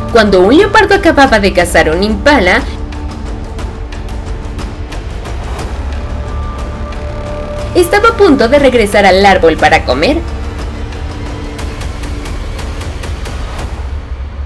Cuando un leopardo acababa de cazar un impala, estaba a punto de regresar al árbol para comer,